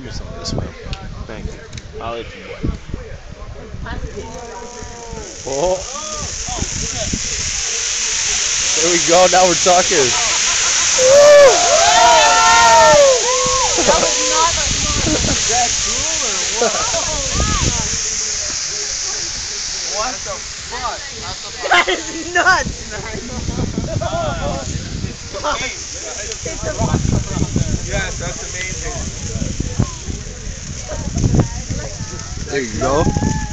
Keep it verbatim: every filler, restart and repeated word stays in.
me some of this, man. Thank you. I'll let you boy. Oh. There we go. Now we're talking. That was not is that cool or what? What the fuck? That is nuts, man. Yes, that's amazing. There you go.